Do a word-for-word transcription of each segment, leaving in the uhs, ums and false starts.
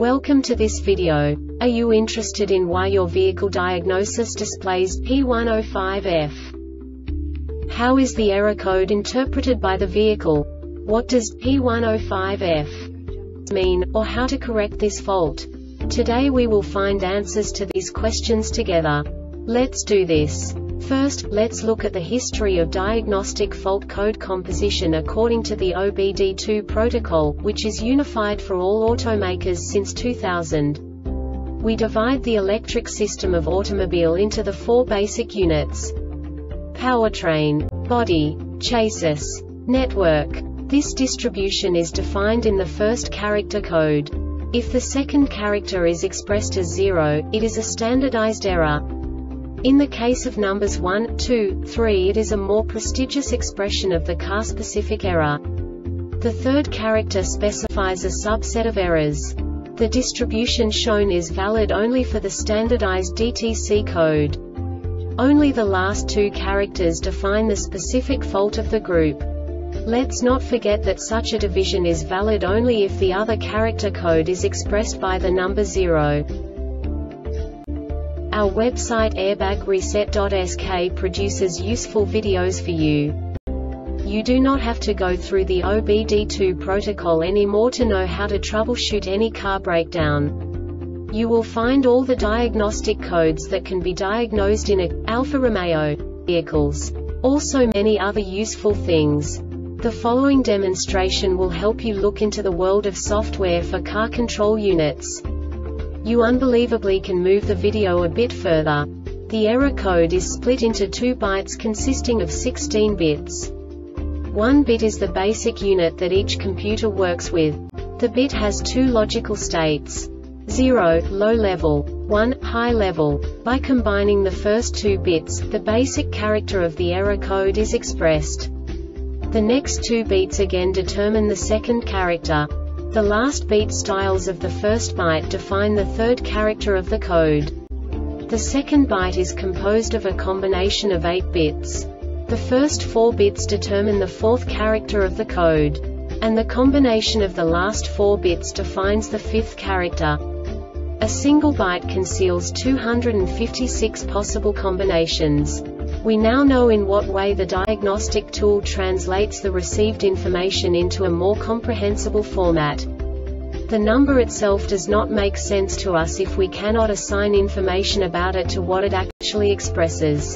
Welcome to this video. Are you interested in why your vehicle diagnosis displays P one oh five F? How is the error code interpreted by the vehicle? What does P one oh five F mean, or how to correct this fault? Today we will find answers to these questions together. Let's do this. First, let's look at the history of diagnostic fault code composition according to the O B D two protocol, which is unified for all automakers since two thousand. We divide the electric system of automobile into the four basic units: powertrain, body, chassis, network. This distribution is defined in the first character code. If the second character is expressed as zero, it is a standardized error. In the case of numbers one, two, three, it is a more prestigious expression of the car-specific error. The third character specifies a subset of errors. The distribution shown is valid only for the standardized D T C code. Only the last two characters define the specific fault of the group. Let's not forget that such a division is valid only if the other character code is expressed by the number zero. Our website airbag reset dot S K produces useful videos for you. You do not have to go through the O B D two protocol anymore to know how to troubleshoot any car breakdown. You will find all the diagnostic codes that can be diagnosed in a Alfa Romeo vehicles. Also many other useful things. The following demonstration will help you look into the world of software for car control units. You unbelievably can move the video a bit further. The error code is split into two bytes consisting of sixteen bits. One bit is the basic unit that each computer works with. The bit has two logical states: zero, low level, one, high level. By combining the first two bits, the basic character of the error code is expressed. The next two bits again determine the second character. The last beat styles of the first byte define the third character of the code. The second byte is composed of a combination of eight bits. The first four bits determine the fourth character of the code. And the combination of the last four bits defines the fifth character. A single byte conceals two hundred fifty-six possible combinations. We now know in what way the diagnostic tool translates the received information into a more comprehensible format. The number itself does not make sense to us if we cannot assign information about it to what it actually expresses.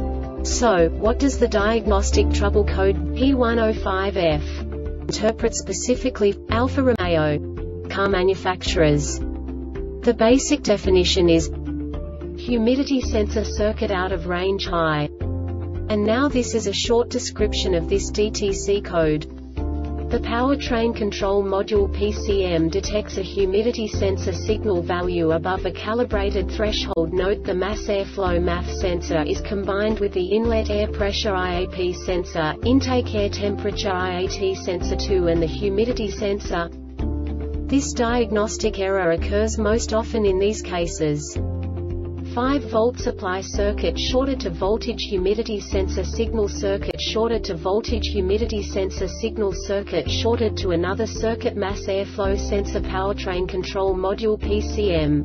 So, what does the diagnostic trouble code P one oh five F interpret specifically for Alfa Romeo car manufacturers? The basic definition is humidity sensor circuit out of range high. And now this is a short description of this D T C code. The powertrain control module P C M detects a humidity sensor signal value above a calibrated threshold. Note the mass airflow M A F sensor is combined with the inlet air pressure I A P sensor, intake air temperature I A T sensor two and the humidity sensor. This diagnostic error occurs most often in these cases: five volt supply circuit shorted to voltage humidity sensor signal circuit shorted to voltage humidity sensor signal circuit shorted to another circuit mass airflow sensor powertrain control module P C M.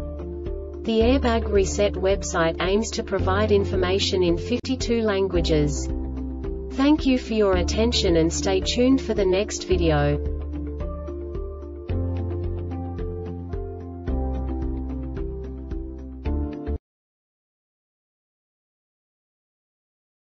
The Airbag Reset website aims to provide information in fifty-two languages. Thank you for your attention and stay tuned for the next video.